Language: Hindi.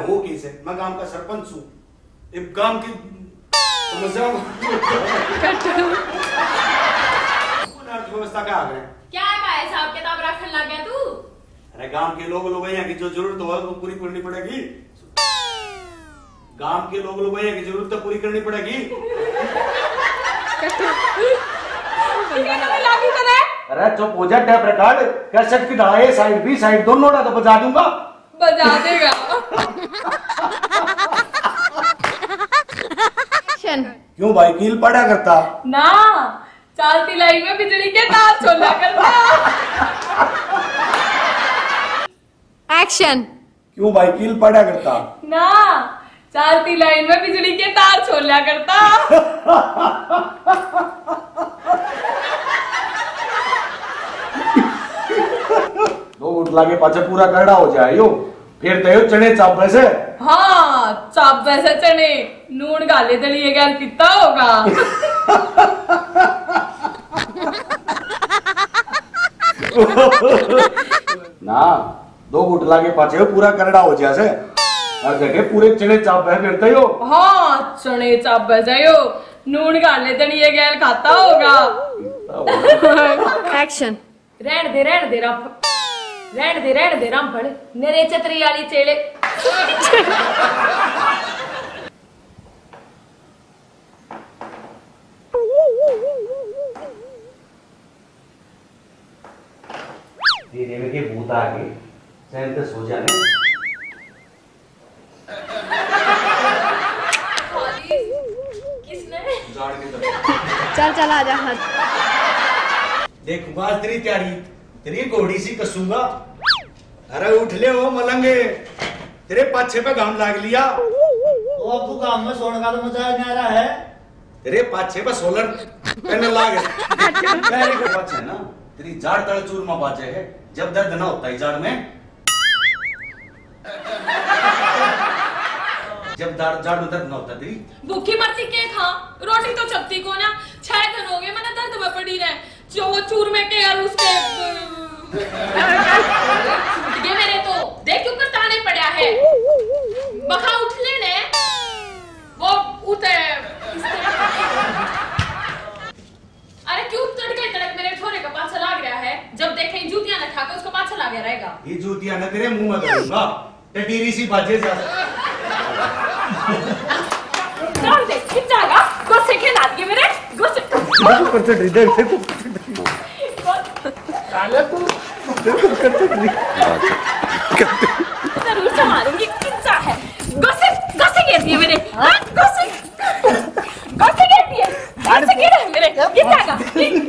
हो कैसे? मैं गांव का सरपंच हूँ। एक गांव की अर्थव्यवस्था का आ गए। क्या है हिसाब किताब रखने लग गया तू? अरे गांव के लोग यहाँ की जो जरूरत हो वो पूरी करनी पड़ेगी। गांव के लोग यहाँ की जरूरत तो पूरी करनी पड़ेगी। अरे चुप हो जा, टेप रिकॉर्ड कैसेट की ढाई साइड बी साइड दोनों तो बजा दूंगा। बजा देगा। क्यों भाई कील पड़ा करता ना, चलती लाइन में बिजली के तार छोड़ा करता। एक्शन। क्यों भाई कील पड़ा करता ना, चलती लाइन में बिजली के तार छोड़ा करता। दो उठला के पाछे पूरा करड़ा हो जाए यो, फिर तो चने चाप से। हाँ, चाप वैसे चने नून गाले दलिए गैल पिता होगा। ना, दो उठला के पाछे पूरा करड़ा हो जाए से और देखे पूरे चने चाप है फिर हो। हाँ, चने चाप वैसे यो नून गाले दलिए गैल खाता होगा। एक्शन। रहने दे राम पड़े मेरे छतरी वाली चेले। धीरे के भूत आ गए, चैन से सो जाने। किसने? चल आजा। हाँ देखूंगा तेरी तैयारी, तेरी घोड़ी सी कसूंगा। अरे उठ ले ओ मलंगे, तेरे पाछे पे घाम लाग लिया। तो अब तू काम में सोने का तो मजा नहीं आ रहा है। तेरे पाछे पे सोलर पैनल लाग तेरे को पाछे ना तेरी जाड़ तड़ चूरमा बाजे है, जब दर्द ना होता है जाड़ में। जब जाड़ में दर्द ना होता तेरी भूखी मरती के खा, रोटी तो चपती को ना। 6 दिन हो गए मैंने दर्द में पड़ी रहे, जो वो चूरमे के और उसके ये मेरे तो देख क्यों करताने पड़ा है। बखा उठ लेने वो उठे। अरे क्यों तड़क मेरे ठोरे का पाछा लाग रहा है। जब देखें जूतियां न खाकर उसको पाछा लागे रहेगा। ये जूतियां न तेरे मुंह में करूंगा, टटीरी सी बाजे जा। डाल दे कितना गुस्से के नाद के मेरे गुस्से जरूर संभालूंगी। कितना है गुस्से गिर दिए मेरे, गुस्से गिर दिए मेरे। कितना